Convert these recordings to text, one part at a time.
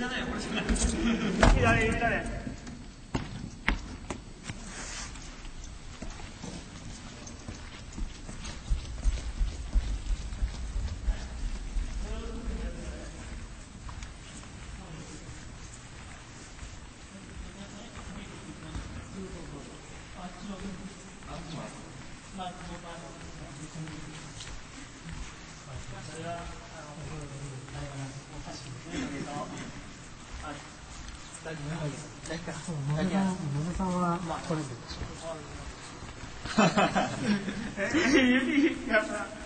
じゃないよ、これじゃない。左、左。 野田さんはこれでしょ。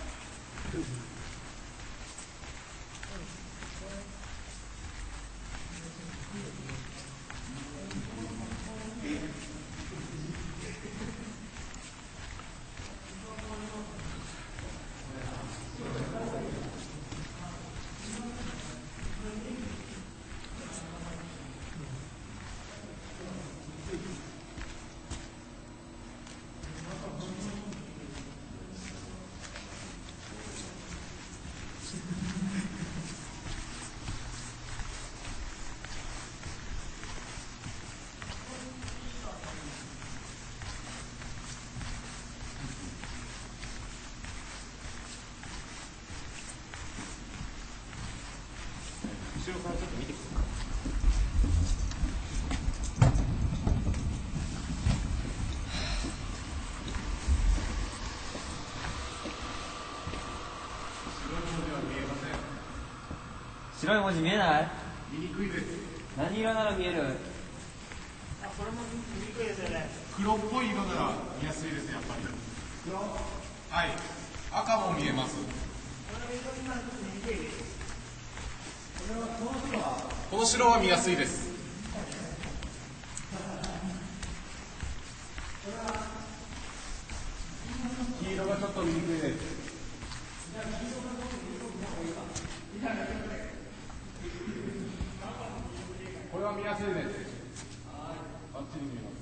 後ろからちょっと見てください。 白い文字見えない？ 見にくいです。 何色なら見える？ あ、これも見にくいですよね。黒っぽい色なら見やすいです、やっぱり。黒？はい。赤も見えます。この白は見やすいです。黄色がちょっと見にくいです。これは見やすいです。バッチリ見えます。